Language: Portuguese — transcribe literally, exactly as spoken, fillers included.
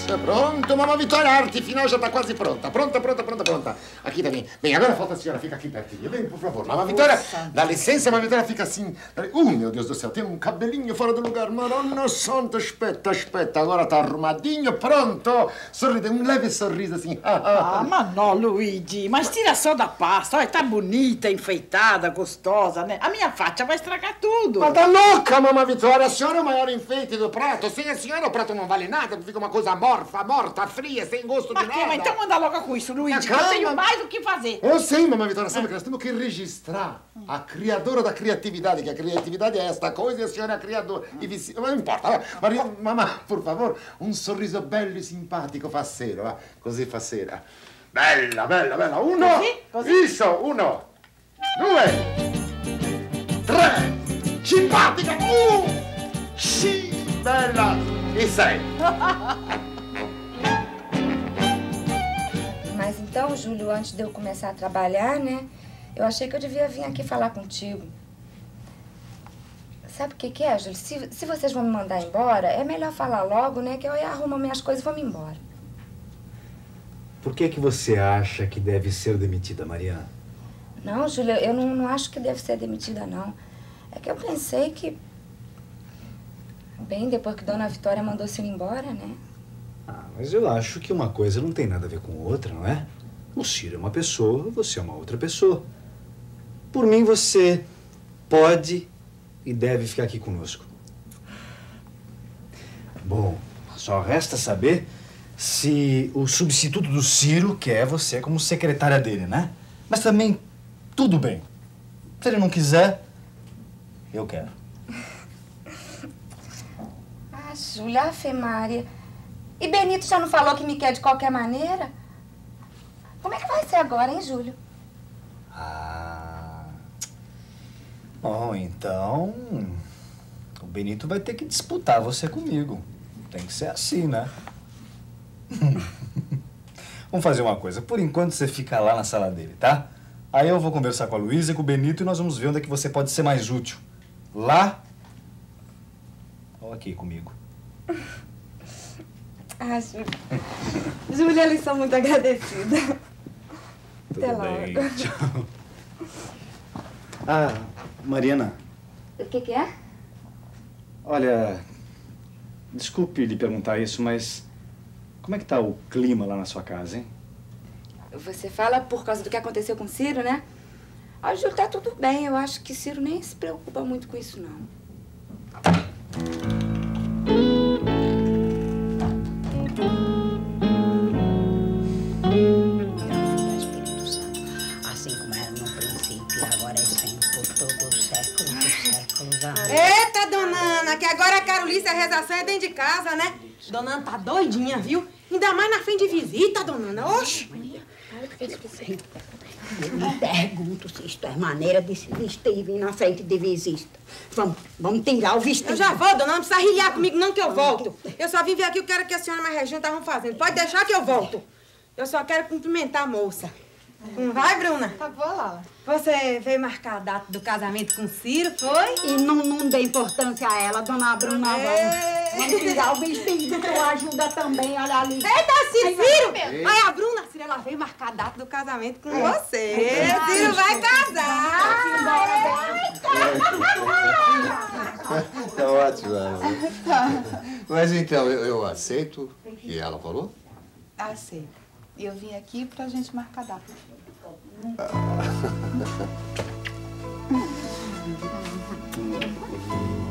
Isso, pronto, mamma Vitória, a arte final já está quase pronta. Pronta, pronta, pronta, pronta. Aqui também. Bem, agora falta a senhora, fica aqui pertinho. Vem, por favor. Mamma Vitória, dá licença, mamma Vitória, fica assim. Uh, meu Deus do céu, tem um cabelinho fora do lugar. Madonna santa, aspetta, aspetta. Agora tá arrumadinho, pronto. Sorride, um leve sorriso assim. Ah, mas não, Luigi. Mas tira só da pasta. Olha, tá bonita, enfeitada, gostosa, né? A minha Fátia vai estragar tudo. Mas tá louca, mamma Vitória. A senhora é o maior enfeite do prato. Sem a senhora, o prato não vale nada. Fica uma coisa morfa, morta, fria, sem gosto de nada. Mas então manda logo com isso, Luigi. Calma. Eu tenho mais o que fazer. Eu sei, mamma Vitória, sabe que nós temos que registrar a criadora da criatividade, que a criatividade é esta coisa e a senhora é a criadora. E vice... Não importa, va. Maria, mamma, por favor, un sorriso bello e simpatico faceiro, va. Così faceira. Bella, bella, bella. Uno, così, così. Isso, uno, due, tre, simpatica, un, sì, bella, e sei. Mas então, Júlio, antes de eu começar a trabalhar, né, eu achei que eu devia vir aqui falar contigo. Sabe o que que é, Júlio? Se, se vocês vão me mandar embora, é melhor falar logo, né, que eu arrumo minhas coisas e vou me embora. Por que que você acha que deve ser demitida, Mariana? Não, Júlio, eu não, não acho que deve ser demitida, não. É que eu pensei que... Bem, depois que Dona Vitória mandou se ir embora, né? Ah, mas eu acho que uma coisa não tem nada a ver com outra, não é? O Ciro é uma pessoa, você é uma outra pessoa. Por mim, você pode e deve ficar aqui conosco. Bom, só resta saber se o substituto do Ciro quer você como secretária dele, né? Mas também, tudo bem. Se ele não quiser, eu quero. Ah, Júlio, Ave Maria. E Benito já não falou que me quer de qualquer maneira? Como é que vai ser agora, hein, Júlio? Ah... Bom, então... O Benito vai ter que disputar você comigo. Tem que ser assim, né? Vamos fazer uma coisa. Por enquanto, você fica lá na sala dele, tá? Aí eu vou conversar com a Luísa e com o Benito e nós vamos ver onde é que você pode ser mais útil. Lá ou aqui comigo. Ah, Júlio. Júlia, eles são muito agradecidas. Tudo Até bem, logo. tchau. Ah, Mariana. O que que é? Olha, desculpe lhe perguntar isso, mas como é que tá o clima lá na sua casa, hein? Você fala por causa do que aconteceu com o Ciro, né? Ah, Júlio, tá tudo bem. Eu acho que Ciro nem se preocupa muito com isso, não. Assim como era no princípio, agora é sempre por todo o século dos séculos. Amém. Eita, dona Ana, que agora a Carolice, a rezação é dentro de casa, né? Dona Ana tá doidinha, viu? Ainda mais na frente de visita, dona Ana. Oxe! Eu me pergunto se isto é maneira de se vestir e vir na frente de visita. Vamos, vamos tirar o vestido. Eu já vou, dona Ana, não precisa rilhar comigo não que eu volto. Eu só vim ver aqui o que era que a senhora e a Regina estavam fazendo. Pode deixar que eu volto. Eu só quero cumprimentar a moça. Não vai, Bruna? Tá boa, Lala. Você veio marcar a data do casamento com o Ciro, foi? E não, não dê importância a ela, dona Bruna. É. Vamos, vamos tirar o vestido, que eu ajuda também, olha ali. Eita, Ciro, Ciro! Olha, a Bruna, a Ciro, ela veio marcar a data do casamento com é. você. É. Ciro vai casar! Tá ótimo, Ana. Mas então, eu, eu aceito o que ela falou? Aceito. E eu vim aqui pra gente marcar a data. Ah.